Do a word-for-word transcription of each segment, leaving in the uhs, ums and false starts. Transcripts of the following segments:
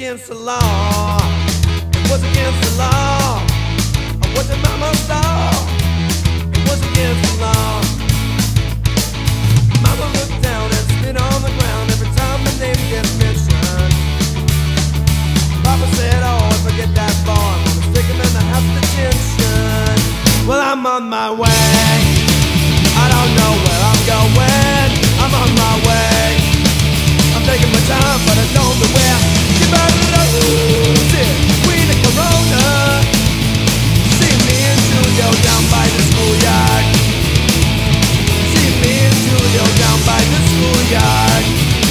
against the law. It was against the law. What did mama saw? It was against the law. Mama looked down and spit on the ground every time my name gets mentioned. Papa said, oh, forget that boy, I'm gonna stick him in the house detention. Well, I'm on my way. I don't know where I'm going. I'm on my way. I'm taking my time, but I don't know where. You better lose it. We the corona. See me and Julio down by the schoolyard. See me and Julio down by the schoolyard.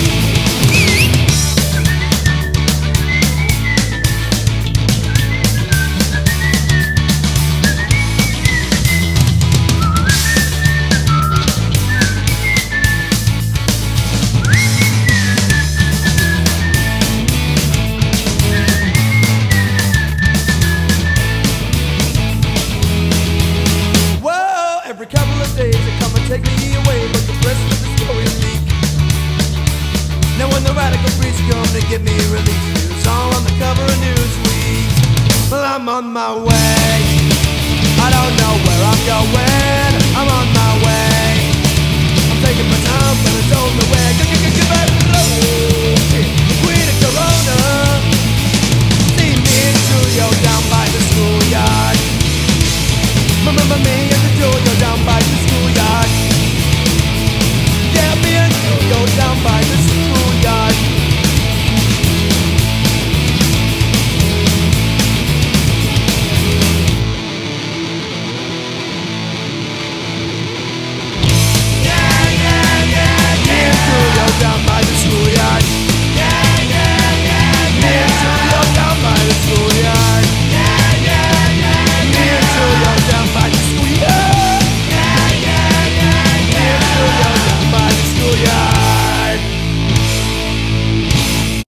Every couple of days they come and take me away, but the rest of the story is leak. Now when the radical priests come to get me released, it's all on the cover of Newsweek. Well, I'm on my way. I don't know where I'm going.